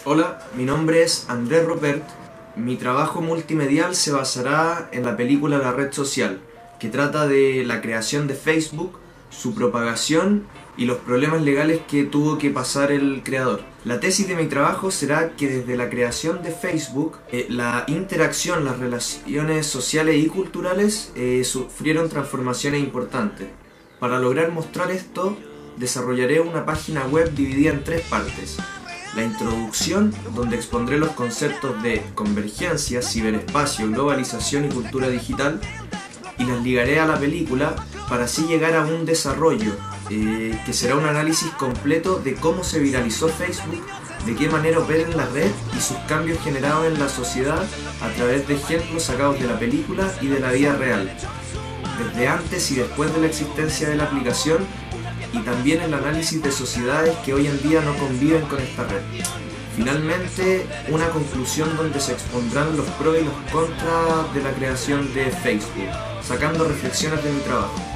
Hola, mi nombre es Andrés Rupert. Mi trabajo multimedial se basará en la película La Red Social, que trata de la creación de Facebook, su propagación y los problemas legales que tuvo que pasar el creador. La tesis de mi trabajo será que desde la creación de Facebook, la interacción, las relaciones sociales y culturales sufrieron transformaciones importantes. Para lograr mostrar esto, desarrollaré una página web dividida en tres partes. La introducción, donde expondré los conceptos de convergencia, ciberespacio, globalización y cultura digital, y las ligaré a la película para así llegar a un desarrollo, que será un análisis completo de cómo se viralizó Facebook, de qué manera opera en la red y sus cambios generados en la sociedad a través de ejemplos sacados de la película y de la vida real, desde antes y después de la existencia de la aplicación, y también el análisis de sociedades que hoy en día no conviven con esta red. Finalmente, una conclusión donde se expondrán los pros y los contras de la creación de Facebook, sacando reflexiones de mi trabajo.